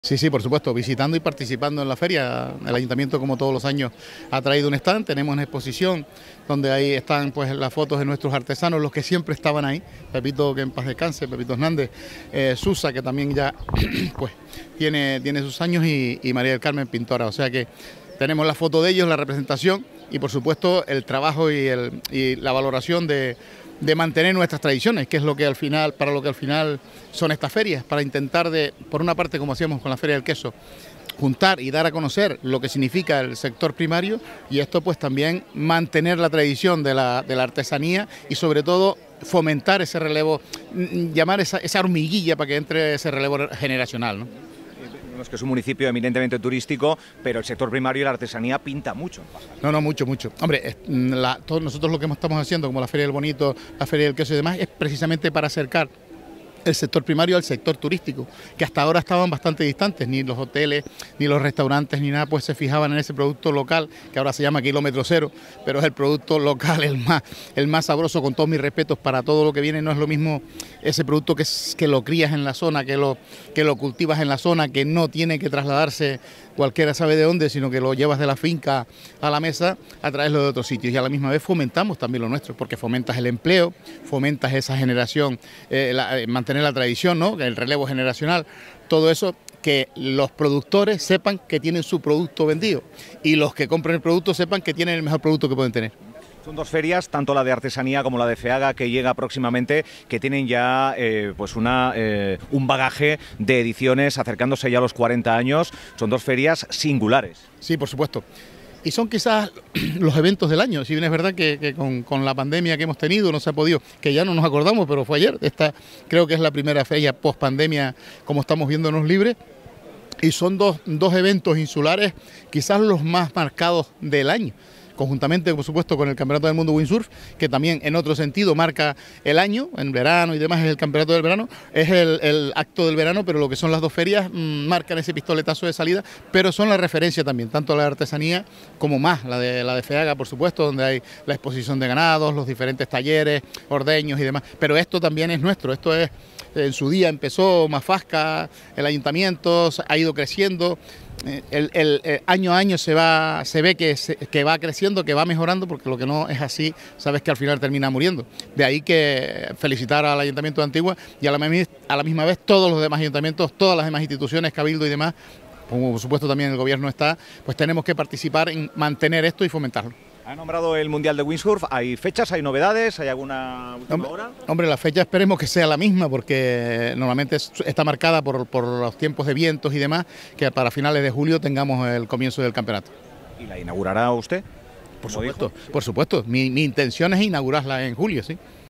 Sí, sí, por supuesto, visitando y participando en la feria. El ayuntamiento, como todos los años, ha traído un stand. Tenemos una exposición donde ahí están pues las fotos de nuestros artesanos, los que siempre estaban ahí. Pepito, que en paz descanse, Pepito Hernández, Susa, que también ya pues tiene sus años, y María del Carmen, pintora. O sea que tenemos la foto de ellos, la representación y por supuesto el trabajo y la valoración de mantener nuestras tradiciones, que es lo que al final, para lo que al final son estas ferias, para intentar por una parte, como hacíamos con la Feria del Queso, juntar y dar a conocer lo que significa el sector primario, y esto pues también mantener la tradición de la artesanía y sobre todo fomentar ese relevo, llamar esa hormiguilla para que entre ese relevo generacional, ¿no? Es que es un municipio eminentemente turístico, pero el sector primario y la artesanía pinta mucho. No, mucho, mucho. Hombre, todos nosotros lo que estamos haciendo, como la Feria del Bonito, la Feria del Queso y demás, es precisamente para acercar el sector primario al sector turístico, que hasta ahora estaban bastante distantes, ni los hoteles, ni los restaurantes, ni nada, pues se fijaban en ese producto local, que ahora se llama kilómetro cero, pero es el producto local el más sabroso, con todos mis respetos para todo lo que viene. No es lo mismo ese producto que lo crías en la zona, que lo cultivas en la zona, que no tiene que trasladarse cualquiera sabe de dónde, sino que lo llevas de la finca a la mesa a traerlo de otros sitios, y a la misma vez fomentamos también lo nuestro, porque fomentas el empleo, fomentas esa generación, mantener la tradición, ¿no?, el relevo generacional, todo eso, que los productores sepan que tienen su producto vendido y los que compren el producto sepan que tienen el mejor producto que pueden tener. Son dos ferias, tanto la de artesanía como la de FEAGA, que llega próximamente, que tienen ya pues un bagaje de ediciones acercándose ya a los 40 años. Son dos ferias singulares. Sí, por supuesto. Y son quizás los eventos del año. Si bien es verdad que con la pandemia que hemos tenido no se ha podido, que ya no nos acordamos, pero fue ayer. Esta creo que es la primera feria post pandemia, como estamos viéndonos libres. Y son dos eventos insulares, quizás los más marcados del año, conjuntamente, por supuesto, con el Campeonato del Mundo Windsurf, que también en otro sentido marca el año, en verano y demás, es el Campeonato del Verano, es el acto del verano, pero lo que son las dos ferias marcan ese pistoletazo de salida, pero son la referencia también, tanto la de artesanía como más la de FEAGA, por supuesto, donde hay la exposición de ganados, los diferentes talleres, ordeños y demás, pero esto también es nuestro, esto es, en su día empezó Mafasca, el ayuntamiento ha ido creciendo. Año a año se ve que va creciendo, que va mejorando, porque lo que no es así, sabes que al final termina muriendo. De ahí que felicitar al Ayuntamiento de Antigua y a la misma vez todos los demás ayuntamientos, todas las demás instituciones, Cabildo y demás, como por supuesto también el Gobierno está, pues tenemos que participar en mantener esto y fomentarlo. Ha nombrado el Mundial de Windsurf. ¿Hay fechas, hay novedades, hay alguna última hora? Hombre, la fecha esperemos que sea la misma, porque normalmente está marcada por los tiempos de vientos y demás, que para finales de julio tengamos el comienzo del campeonato. ¿Y la inaugurará usted? Por supuesto. Mi intención es inaugurarla en julio, sí.